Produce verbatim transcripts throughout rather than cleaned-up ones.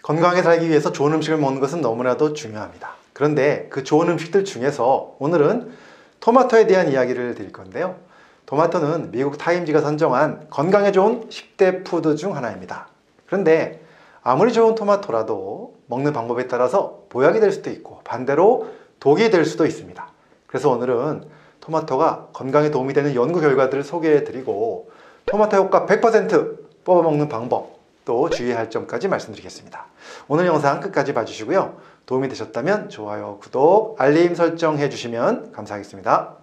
건강하게 살기 위해서 좋은 음식을 먹는 것은 너무나도 중요합니다. 그런데 그 좋은 음식들 중에서 오늘은 토마토에 대한 이야기를 드릴 건데요. 토마토는 미국 타임지가 선정한 건강에 좋은 십 대 푸드 중 하나입니다. 그런데 아무리 좋은 토마토라도 먹는 방법에 따라서 보약이 될 수도 있고 반대로 독이 될 수도 있습니다. 그래서 오늘은 토마토가 건강에 도움이 되는 연구 결과들을 소개해 드리고 토마토 효과 백 퍼센트 뽑아 먹는 방법, 또 주의해야 할 점까지 말씀드리겠습니다. 오늘 영상 끝까지 봐주시고요. 도움이 되셨다면 좋아요, 구독, 알림 설정 해주시면 감사하겠습니다.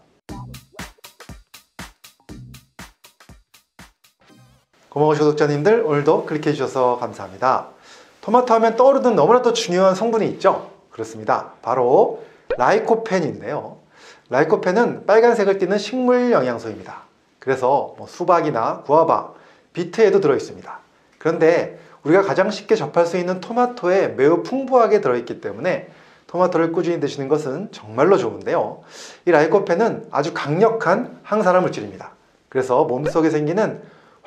고마운 구독자님들, 오늘도 클릭해 주셔서 감사합니다. 토마토 하면 떠오르는 너무나도 중요한 성분이 있죠? 그렇습니다. 바로 라이코펜인데요. 라이코펜은 빨간색을 띠는 식물 영양소입니다. 그래서 뭐 수박이나 구아바, 비트에도 들어있습니다. 그런데 우리가 가장 쉽게 접할 수 있는 토마토에 매우 풍부하게 들어있기 때문에 토마토를 꾸준히 드시는 것은 정말로 좋은데요. 이 라이코펜은 아주 강력한 항산화 물질입니다. 그래서 몸속에 생기는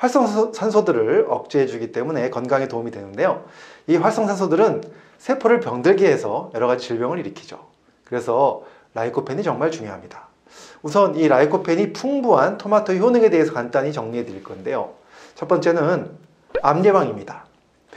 활성산소들을 억제해 주기 때문에 건강에 도움이 되는데요. 이 활성산소들은 세포를 병들게 해서 여러 가지 질병을 일으키죠. 그래서 라이코펜이 정말 중요합니다. 우선 이 라이코펜이 풍부한 토마토 효능에 대해서 간단히 정리해 드릴 건데요. 첫 번째는 암 예방입니다.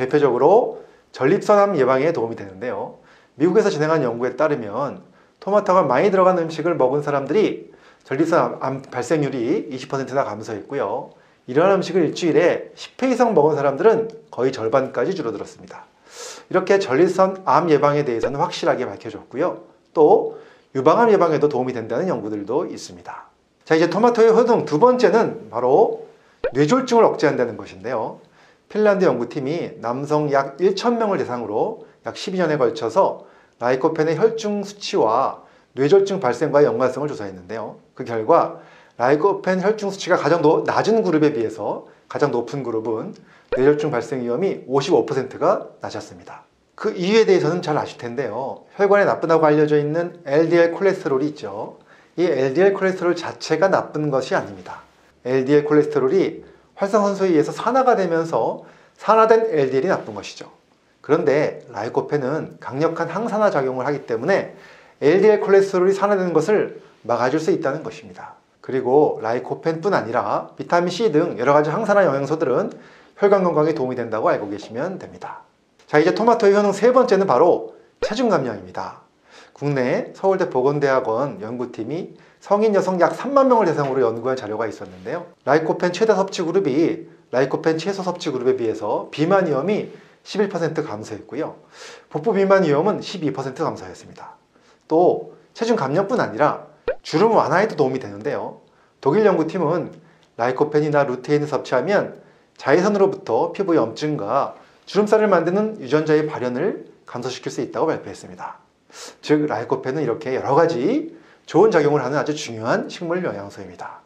대표적으로 전립선암 예방에 도움이 되는데요. 미국에서 진행한 연구에 따르면 토마토가 많이 들어간 음식을 먹은 사람들이 전립선암 발생률이 이십 퍼센트나 감소했고요. 이러한 음식을 일주일에 십 회 이상 먹은 사람들은 거의 절반까지 줄어들었습니다. 이렇게 전립선암 예방에 대해서는 확실하게 밝혀졌고요. 또 유방암 예방에도 도움이 된다는 연구들도 있습니다. 자, 이제 토마토의 효능 두 번째는 바로 뇌졸중을 억제한다는 것인데요. 핀란드 연구팀이 남성 약 천 명을 대상으로 약 십이 년에 걸쳐서 라이코펜의 혈중 수치와 뇌졸중 발생과의 연관성을 조사했는데요. 그 결과 라이코펜 혈중 수치가 가장 낮은 그룹에 비해서 가장 높은 그룹은 뇌졸중 발생 위험이 오십오 퍼센트가 낮았습니다. 그 이유에 대해서는 잘 아실 텐데요. 혈관에 나쁘다고 알려져 있는 엘디엘 콜레스테롤이 있죠. 이 엘디엘 콜레스테롤 자체가 나쁜 것이 아닙니다. 엘디엘 콜레스테롤이 활성산소에 의해서 산화가 되면서 산화된 엘디엘이 나쁜 것이죠. 그런데 라이코펜은 강력한 항산화 작용을 하기 때문에 엘디엘 콜레스테롤이 산화되는 것을 막아줄 수 있다는 것입니다. 그리고 라이코펜뿐 아니라 비타민C 등 여러 가지 항산화 영양소들은 혈관 건강에 도움이 된다고 알고 계시면 됩니다. 자, 이제 토마토의 효능 세 번째는 바로 체중 감량입니다. 국내 서울대 보건대학원 연구팀이 성인 여성 약 삼만 명을 대상으로 연구한 자료가 있었는데요. 라이코펜 최대 섭취 그룹이 라이코펜 최소 섭취 그룹에 비해서 비만 위험이 십일 퍼센트 감소했고요. 복부 비만 위험은 십이 퍼센트 감소했습니다. 또 체중 감량뿐 아니라 주름 완화에도 도움이 되는데요. 독일 연구팀은 라이코펜이나 루테인을 섭취하면 자외선으로부터 피부 염증과 주름살을 만드는 유전자의 발현을 감소시킬 수 있다고 발표했습니다. 즉 라이코펜은 이렇게 여러 가지 좋은 작용을 하는 아주 중요한 식물 영양소입니다.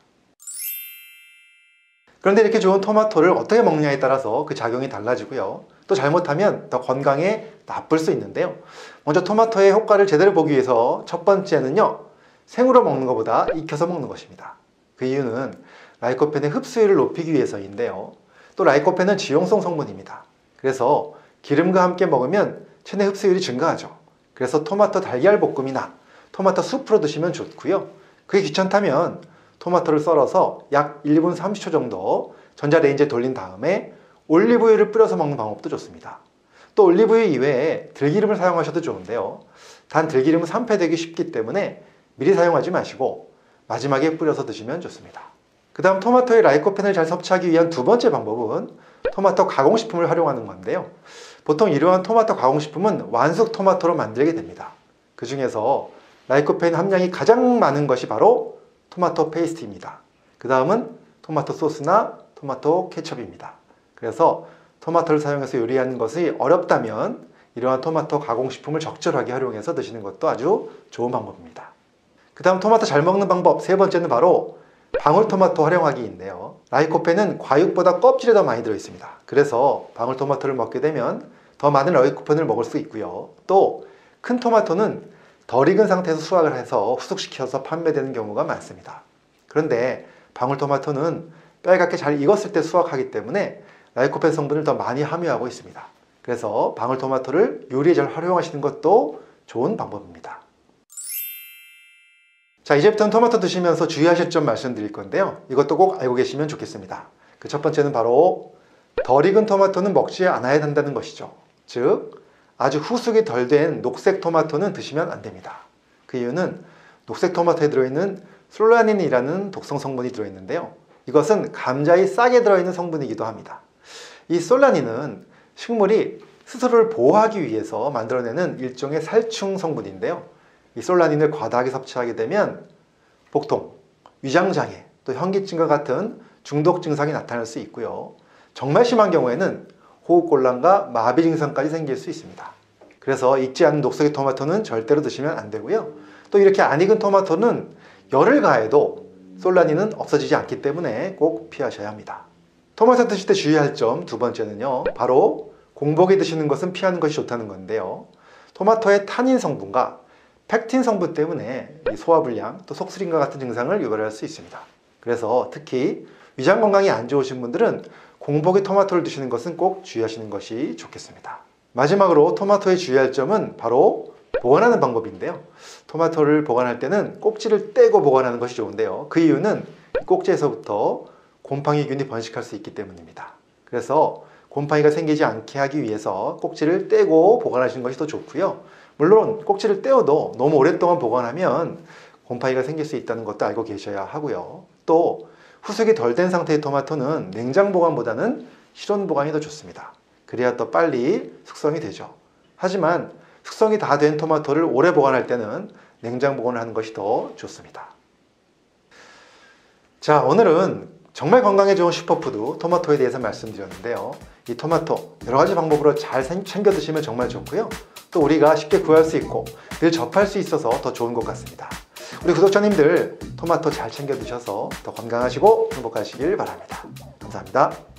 그런데 이렇게 좋은 토마토를 어떻게 먹느냐에 따라서 그 작용이 달라지고요. 또 잘못하면 더 건강에 나쁠 수 있는데요. 먼저 토마토의 효과를 제대로 보기 위해서 첫 번째는요. 생으로 먹는 것보다 익혀서 먹는 것입니다. 그 이유는 라이코펜의 흡수율을 높이기 위해서인데요. 또 라이코펜은 지용성 성분입니다. 그래서 기름과 함께 먹으면 체내 흡수율이 증가하죠. 그래서 토마토 달걀 볶음이나 토마토 수프로 드시면 좋고요. 그게 귀찮다면 토마토를 썰어서 약 일 분 삼십 초 정도 전자레인지에 돌린 다음에 올리브유를 뿌려서 먹는 방법도 좋습니다. 또 올리브유 이외에 들기름을 사용하셔도 좋은데요. 단 들기름은 산패되기 쉽기 때문에 미리 사용하지 마시고 마지막에 뿌려서 드시면 좋습니다. 그 다음 토마토의 라이코펜을 잘 섭취하기 위한 두 번째 방법은 토마토 가공식품을 활용하는 건데요. 보통 이러한 토마토 가공식품은 완숙 토마토로 만들게 됩니다. 그 중에서 라이코펜 함량이 가장 많은 것이 바로 토마토 페이스트입니다. 그 다음은 토마토 소스나 토마토 케첩입니다. 그래서 토마토를 사용해서 요리하는 것이 어렵다면 이러한 토마토 가공식품을 적절하게 활용해서 드시는 것도 아주 좋은 방법입니다. 그 다음 토마토 잘 먹는 방법 세 번째는 바로 방울토마토 활용하기인데요. 라이코펜은 과육보다 껍질에 더 많이 들어있습니다. 그래서 방울토마토를 먹게 되면 더 많은 라이코펜을 먹을 수 있고요. 또 큰 토마토는 덜 익은 상태에서 수확을 해서 후숙시켜서 판매되는 경우가 많습니다. 그런데 방울토마토는 빨갛게 잘 익었을 때 수확하기 때문에 라이코펜 성분을 더 많이 함유하고 있습니다. 그래서 방울토마토를 요리에 잘 활용하시는 것도 좋은 방법입니다. 자, 이제부터는 토마토 드시면서 주의하실 점 말씀드릴 건데요. 이것도 꼭 알고 계시면 좋겠습니다. 그 첫 번째는 바로 덜 익은 토마토는 먹지 않아야 한다는 것이죠. 즉, 아주 후숙이 덜 된 녹색 토마토는 드시면 안 됩니다. 그 이유는 녹색 토마토에 들어있는 솔라닌이라는 독성 성분이 들어있는데요. 이것은 감자의 싹에 들어있는 성분이기도 합니다. 이 솔라닌은 식물이 스스로를 보호하기 위해서 만들어내는 일종의 살충 성분인데요. 이 솔라닌을 과다하게 섭취하게 되면 복통, 위장장애, 또 현기증과 같은 중독 증상이 나타날 수 있고요. 정말 심한 경우에는 호흡곤란과 마비 증상까지 생길 수 있습니다. 그래서 익지 않은 녹색의 토마토는 절대로 드시면 안 되고요. 또 이렇게 안 익은 토마토는 열을 가해도 솔라닌은 없어지지 않기 때문에 꼭 피하셔야 합니다. 토마토 드실 때 주의할 점 두 번째는요. 바로 공복에 드시는 것은 피하는 것이 좋다는 건데요. 토마토의 타닌 성분과 펙틴 성분 때문에 소화불량, 또 속쓰림과 같은 증상을 유발할 수 있습니다. 그래서 특히 위장 건강이 안 좋으신 분들은 공복에 토마토를 드시는 것은 꼭 주의하시는 것이 좋겠습니다. 마지막으로 토마토에 주의할 점은 바로 보관하는 방법인데요. 토마토를 보관할 때는 꼭지를 떼고 보관하는 것이 좋은데요. 그 이유는 꼭지에서부터 곰팡이균이 번식할 수 있기 때문입니다. 그래서 곰팡이가 생기지 않게 하기 위해서 꼭지를 떼고 보관하시는 것이 더 좋고요. 물론 꼭지를 떼어도 너무 오랫동안 보관하면 곰팡이가 생길 수 있다는 것도 알고 계셔야 하고요. 또 후숙이 덜 된 상태의 토마토는 냉장 보관보다는 실온 보관이 더 좋습니다. 그래야 더 빨리 숙성이 되죠. 하지만 숙성이 다 된 토마토를 오래 보관할 때는 냉장 보관을 하는 것이 더 좋습니다. 자, 오늘은 정말 건강에 좋은 슈퍼푸드 토마토에 대해서 말씀드렸는데요. 이 토마토 여러 가지 방법으로 잘 챙겨 드시면 정말 좋고요. 또 우리가 쉽게 구할 수 있고 늘 접할 수 있어서 더 좋은 것 같습니다. 우리 구독자님들 토마토 잘 챙겨 드셔서 더 건강하시고 행복하시길 바랍니다. 감사합니다.